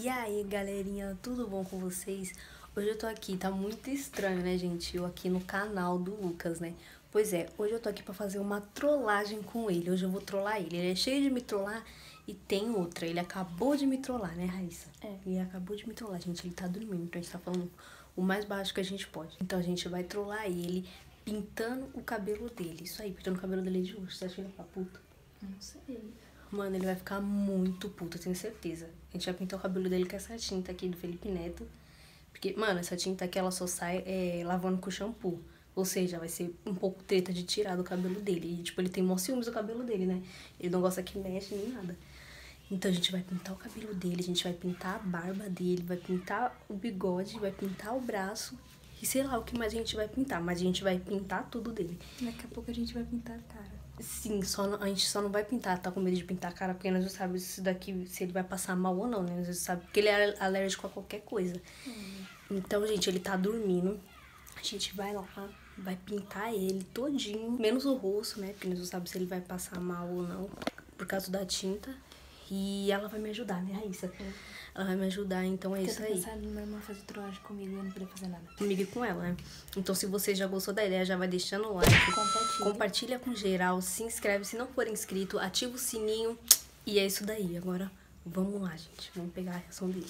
E aí, galerinha, tudo bom com vocês? Hoje eu tô aqui, tá muito estranho, né, gente? Eu aqui no canal do Lucas, né? Pois é, hoje eu tô aqui pra fazer uma trollagem com ele. Hoje eu vou trollar ele. Ele é cheio de me trollar e tem outra. Ele acabou de me trollar, né, Raíssa? Ele acabou de me trollar, gente. Ele tá dormindo, então a gente tá falando o mais baixo que a gente pode. Então a gente vai trollar ele pintando o cabelo dele. Isso aí, pintando o cabelo dele de hoje. Você acha que ele vai ficar puto? Não sei. Mano, ele vai ficar muito puto, eu tenho certeza. A gente vai pintar o cabelo dele com essa tinta aqui do Felipe Neto. Porque, mano, essa tinta aqui, ela só sai lavando com shampoo. Ou seja, vai ser um pouco treta de tirar do cabelo dele. E, tipo, ele tem mó ciúmes do cabelo dele, né? Ele não gosta que mexe nem nada. Então, a gente vai pintar o cabelo dele, a gente vai pintar a barba dele, vai pintar o bigode, vai pintar o braço. E sei lá o que mais a gente vai pintar, mas a gente vai pintar tudo dele. Daqui a pouco a gente vai pintar a cara. Sim, a gente só não vai pintar, tá com medo de pintar a cara, porque nós não sabemos se daqui, se ele vai passar mal ou não, né? Nós não sabemos, porque ele é alérgico a qualquer coisa. Então, gente, ele tá dormindo. A gente vai lá, vai pintar ele todinho, menos o rosto, né? Porque nós não sabemos se ele vai passar mal ou não, por causa da tinta. E ela vai me ajudar, né, Raíssa? Ela vai me ajudar, então é isso aí. Porque minha irmã fazer trollagem comigo e eu não poder fazer nada. Comigo e com ela, né? Então, se você já gostou da ideia, já vai deixando o like. Compartilha com geral, se inscreve se não for inscrito, ativa o sininho. E é isso daí. Agora, vamos lá, gente. Vamos pegar a reação dele.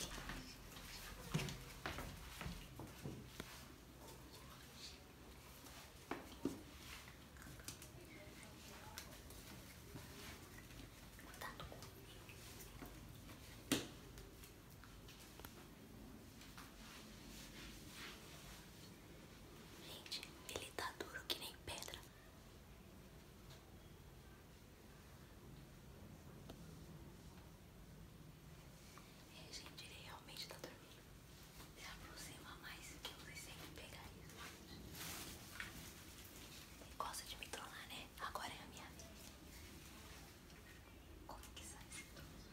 Gente, ele tá duro que nem pedra. Gente, ele realmente tá dormindo. Se aproxima mais que eu não sei pegar isso. Ele gosta de me trollar, né? Agora é a minha vez. Como que sai esse troço?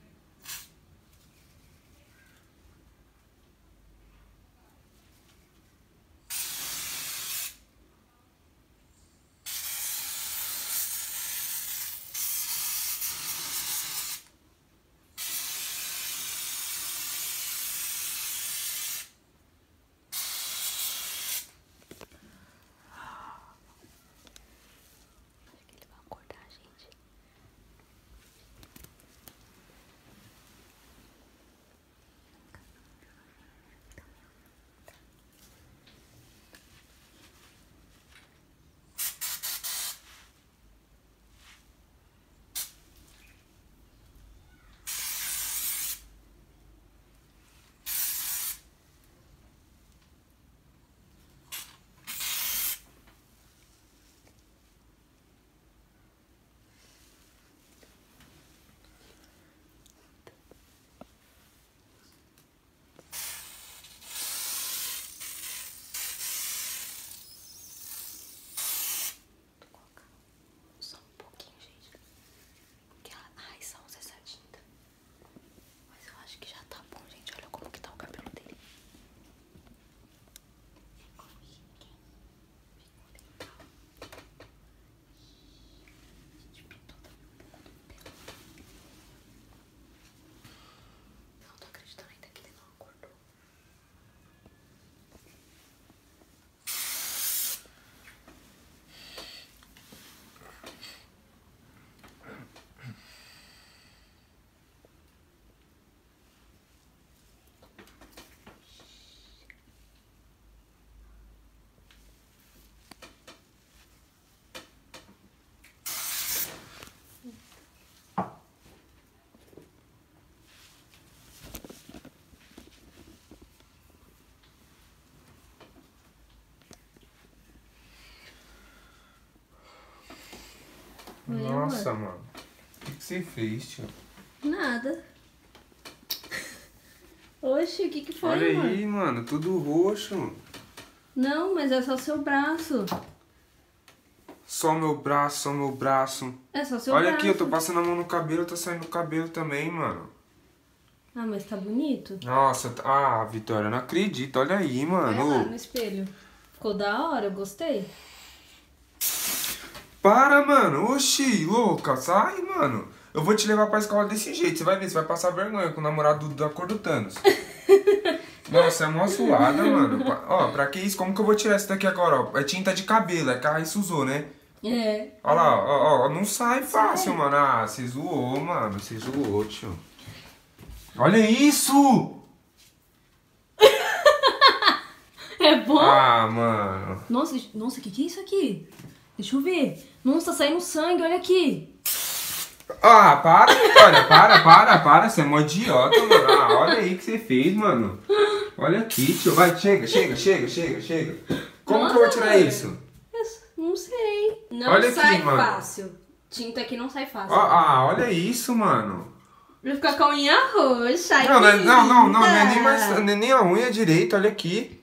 Acho que ele vai acordar a gente. Tô colocando só um pouquinho, gente. Porque a Raíssa usa essa tinta. Mas eu acho que já tá bom, gente. Olha como que tá o cabelo dele. Ficou chique. Ficou legal. A gente pintou também um pouco do pelo. Não tô acreditando ainda que ele não acordou. Nossa, mano. O que você fez, tio? Nada. Oxe, o que foi, Olha mano? aí, mano. Tudo roxo. Não, mas é só seu braço. Só meu braço, só meu braço. É só seu Olha braço. aqui, eu tô passando a mão no cabelo, tá saindo o cabelo também, mano. Ah, mas tá bonito. Nossa, ah, Vitória, eu não acredito. Olha aí, Olha lá mano. no espelho. Ficou da hora, eu gostei. Para, mano. Oxi, louca. Sai, mano. Eu vou te levar pra escola desse jeito. Você vai ver, você vai passar vergonha com o namorado da cor do Thanos. Nossa, é mó zoada, mano. Ó, pra que isso? Como que eu vou tirar isso daqui agora, ó? É tinta de cabelo, é que a Raíssa usou, né? É. Olha lá, ó, não sai fácil, mano. Ah, você zoou, mano. Você zoou, tio. Olha isso! É bom? Ah, mano. Nossa, o que é isso aqui? Deixa eu ver. Nossa, tá saindo sangue, olha aqui. Ah, para, Vitória. Para. Você é mó idiota, mano. Ah, olha aí o que você fez, mano. Olha aqui, tio. Vai, chega. Como Nossa, que eu vou tirar velho. isso? Não sei. Não Olha aqui, sai mano. fácil. Tinta aqui não sai fácil. Olha isso, mano. Vai ficar com a unha roxa. Ai, Não, que não é nem linda. mais, nem a unha direita, olha aqui.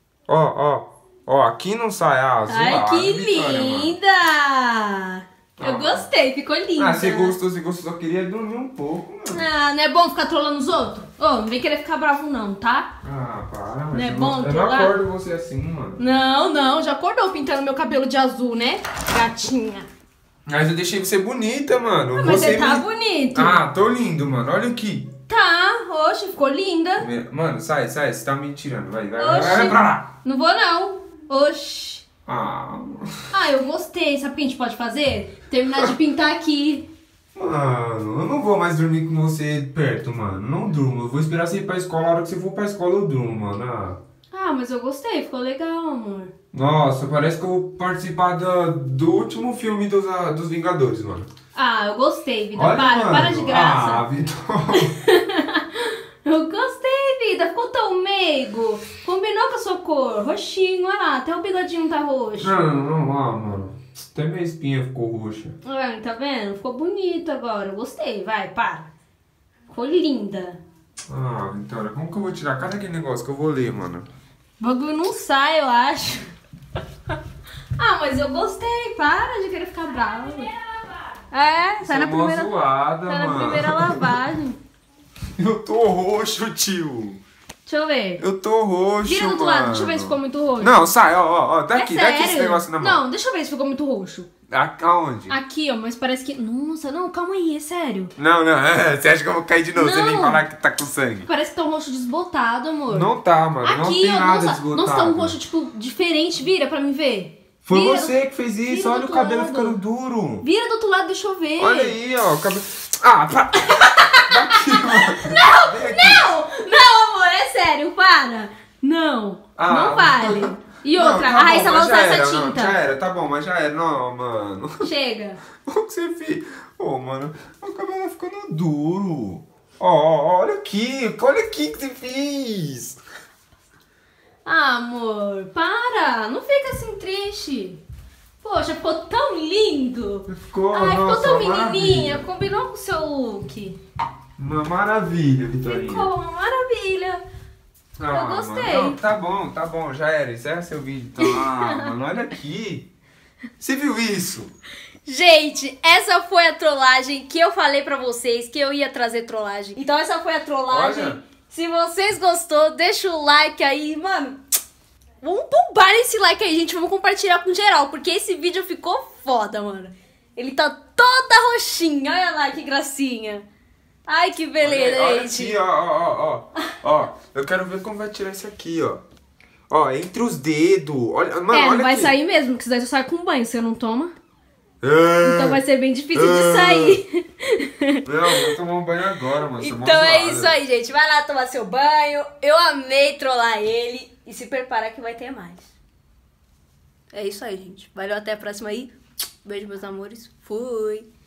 Ó, aqui não sai, zoada, Ai, que Vitória, mano. linda. Eu gostei, ficou linda. Ah, você gostou, só queria dormir um pouco, mano. Ah, não é bom ficar trolando os outros? Ô, não vem querer ficar bravo não, tá? Ah, para, mas Não é eu bom não trollar? acordo você assim, mano. Não, já acordou pintando meu cabelo de azul, né? Gatinha. Mas eu deixei você bonita, mano. Ah, mas você tá bonito. Ah, tô lindo, mano, olha aqui. Tá, oxe, ficou linda. Mano, sai, você tá me tirando, vai Oxi. pra lá. Não vou não. Oxi. Ah, Ah, eu gostei. Sabe o que a gente pode fazer? Terminar de pintar aqui. mano, eu não vou mais dormir com você perto, mano. Não durmo. Eu vou esperar você ir pra escola. A hora que você for pra escola, eu durmo, mano. Ah, mas eu gostei. Ficou legal, amor. Nossa, parece que eu vou participar do último filme dos Vingadores, mano. Ah, eu gostei, vida. Olha, para mano. de graça. Ah, Vitória. Eu gostei, vida. Ficou tão meigo. Combinou com a sua cor. Roxinho, olha lá. Até o bigodinho tá roxo. Não, mano. Até minha espinha ficou roxa. Ah, tá vendo? Ficou bonito agora. Eu gostei. Vai, para. Ficou linda. Ah, Vitória, como que eu vou tirar? Cadê aquele negócio que eu vou ler, mano? O bagulho não sai, eu acho. Ah, mas eu gostei. Para de querer ficar bravo. É, sai na Você é mó primeira. zoada, Sai na mano. primeira lavagem. Eu tô roxo, tio. Deixa eu ver. Eu tô roxo, Vira do outro mano. lado, deixa eu ver se ficou muito roxo. Não, sai, ó. Daqui É esse sério? negócio na mão. Não, deixa eu ver se ficou muito roxo. Aonde? Aqui, ó, mas parece que... Nossa, não, calma aí, é sério. Não, você acha que eu vou cair de novo? Você vem Não. falar que tá com sangue. Parece que tá um roxo desbotado, amor. Não tá, mano. Não Aqui, tem ó, nada nossa, desbotado. nossa, tá um roxo, tipo, diferente. Vira pra mim ver. Foi Vira você que fez isso. vira Olha do o outro cabelo lado. ficando duro. Vira do outro lado, deixa eu ver. Olha aí, ó. O cabelo... Ah, daqui, mano. Não, amor, é sério, para. Não, Ah, não vale. E Não, outra, tá a Raíssa bom, vai mas usar já essa era, não, tinta. já era, tá bom, mas já era. Não, mano. Chega. O que você fez? Ô, mano, o cabelo tá ficando duro. Ó, olha aqui que você fez. Ah, amor, para. Não fica assim triste. Poxa, ficou tão lindo. Ficou, Ai, ficou nossa, tão uma menininha. maravilha. Combinou com o seu look. Uma maravilha, Vitorinha. Ficou uma maravilha. Eu gostei. Mano, não, tá bom, já era. Encerra seu vídeo. Então, mano, olha aqui. Você viu isso? Gente, essa foi a trollagem que eu falei pra vocês que eu ia trazer trollagem. Então essa foi a trollagem. Olha. Se vocês gostou, deixa o like aí, mano. Vamos bombar esse like aí, gente. Vamos compartilhar com geral, porque esse vídeo ficou foda, mano. Ele tá toda roxinha. Olha lá que gracinha. Ai, que beleza, Olha gente. aqui, ó. Eu quero ver como vai tirar isso aqui, ó. Ó, entre os dedos. Olha, mano, Não olha vai aqui. sair mesmo, porque senão você sai com banho, você não toma. É. Então vai ser bem difícil de sair. Não, eu vou tomar um banho agora, mano. sou mó Então é zoada. isso aí, gente. Vai lá tomar seu banho. Eu amei trollar ele. E se prepara que vai ter mais. É isso aí, gente. Valeu, até a próxima aí. Beijo, meus amores. Fui.